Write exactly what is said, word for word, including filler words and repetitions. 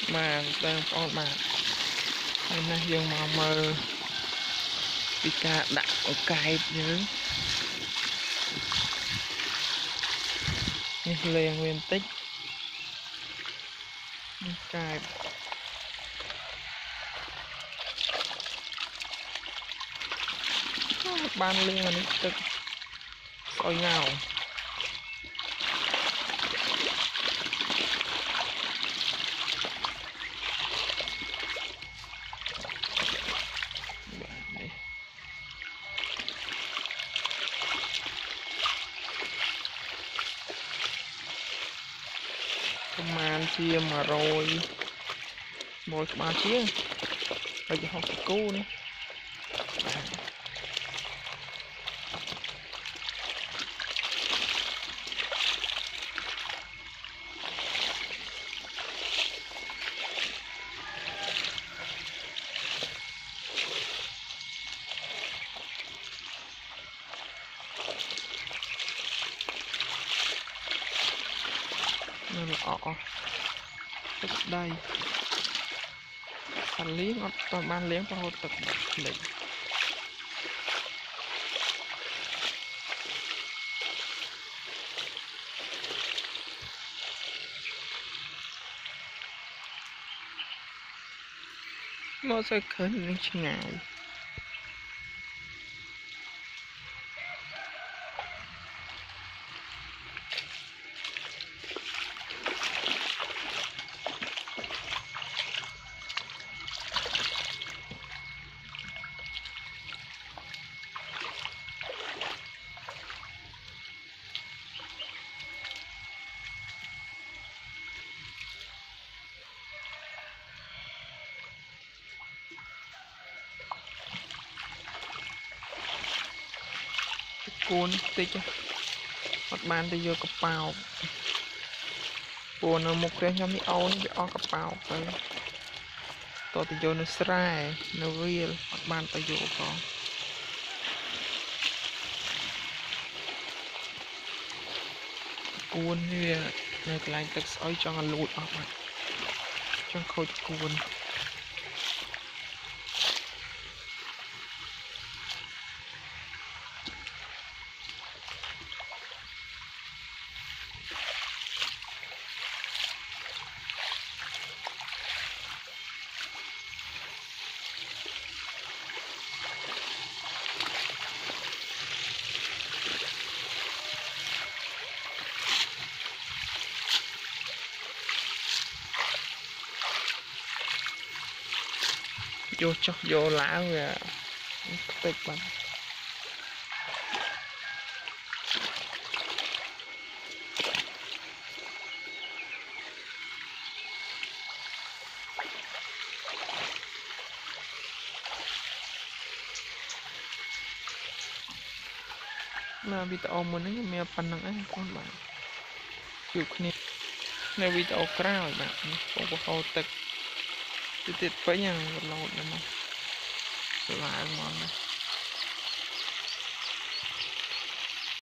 mà đang con mà hôm nay dương mà mơ bị ca đặt ở cài nhớ liền nguyên tích cài ban liên là tức soi ngào man chia mà rồi một ba chia rồi cho học cô nữa nên là ọ tức đây phần liếng nó toàn ban liếng vào tập lịch nó sẽ khởi lên ngày cuốn tích mặt bàn thì vô cặp bào cuốn ở một cái nhóm đi âu nó bị o cặp bào tới tôi thì vô nó srai nó real mặt bàn tôi vô có cuốn như này lại tức soi cho nó lụt ở mặt cho khôi cuốn vô cho vô lá rồi tích bắn mà video mình nó mẹ phần năng ấy con bạn chịu khnéในวิดีโอกล้าวแบบนี้ผมก็เขาตึกติดไปยังเราเนี่ยมันสลายมัน